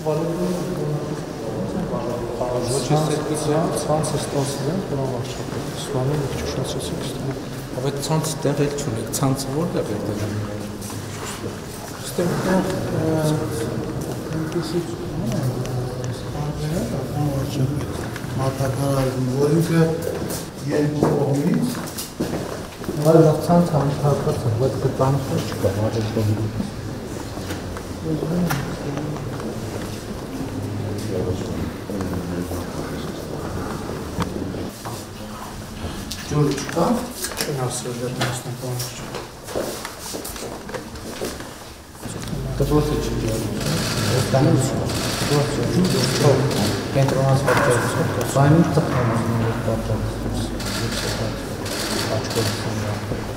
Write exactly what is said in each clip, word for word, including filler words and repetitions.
Ցանցը ստացել են, որով արժեքով ստանում եք ճշտացեցիք ստանում։ Բայց ցանցը տեղ էլ չունեք, ցանցը որտեղ է դրել։ Ստեղ այնպեսի մատակարարվում, որ ինքը երկու կողմից այլ ցանց համակարգած է, բայց կտանքով չկա, արժեքով։ ջուր չկա, չեն ասել դեռ մասնական չկա։ Դպրոցը չի դառնում, այստանում չի։ Դպրոցը ջուրը կենտրոնացված է, բանի տխրում է պատճառից։ Աչքով սնա։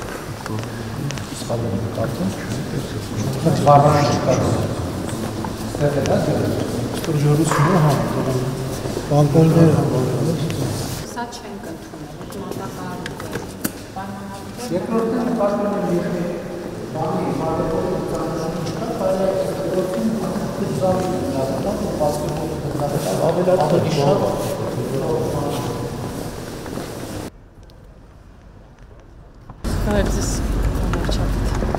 Սխալը կարտը։ Խառնան չկա։ Ստեղ է դա դեռ։ Ստեղ ժորությունը հա, բանկոլներ հավաքել։ Սա չենք ընդունել, մատակարարում է։ Երկրորդն պաշտպանում է բանի մարդկային ծանոթություն չկա, բայց գործում ծավալի դառնա, պաշտպանում ավելացնում շատ Կարծես ամաչապտ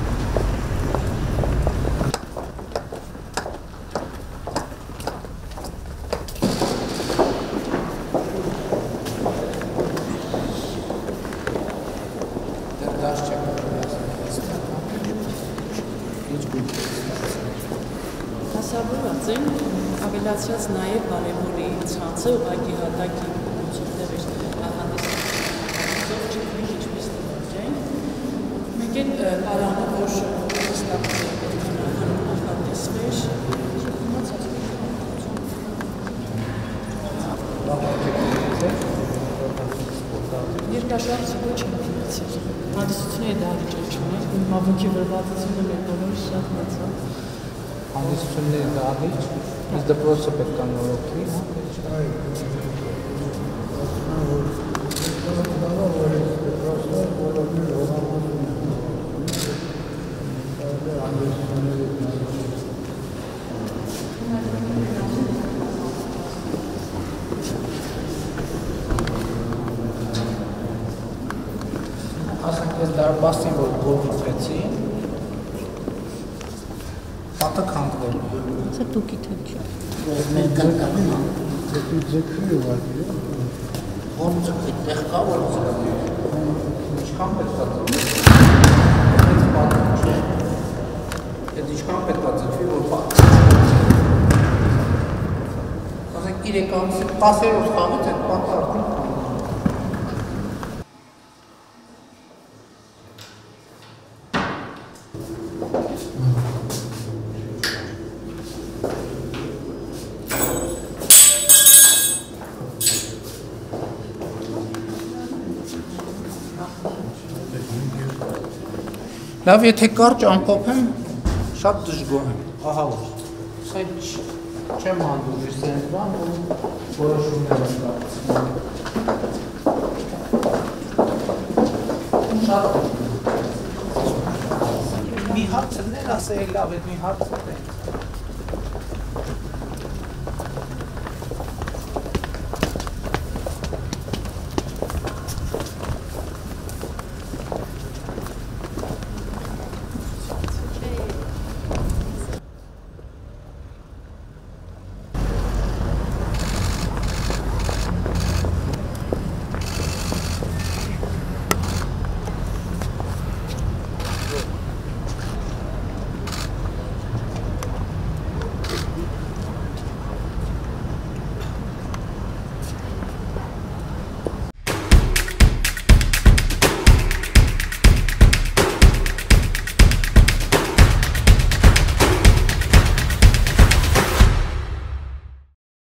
Հասարակած են ավելացրած նաև բարևորի ցանցը ուղղակի հատակի ցույցներ էր հանդիսանում ինչպես դեպքերին մենք են արանը որ ստացել պետք է նախատեսվեր երկաշարժ ոչ չմտածել հանդիսությունների դահլիճներ մավոքի վրվածությունը մեր բոլորի շատ մեծ է հանդիսությունների դահլիճ, իսկ դպրոցը պետք է նորոգվի, ասենք ես դարպասին, որ գողացեցին, պատը քանդվելու։ Սա դուքի թել չի։ մեր կնկանում է։ Ձեքի ձեքի ուղղակի է։ Ոնց է տեղ կա, որ զգալի է։ Ինչքան պետք է ձգվի։ Այդ ինչքան պետք է ձգվի, որ պատը։ Ասենք երեք ամսի տասերորդ խաղից այդ պատը արդեն Լավ, եթե կարճ ամփոփեմ, շատ դժգոհ եմ, ահա որ, սա չեմ հանդուրժ սենց բան, որ որոշումներ եմ կարծում։ Շատ դժգոհ։ Մի հարցն էլ ասել լավ է, մի հարցն է։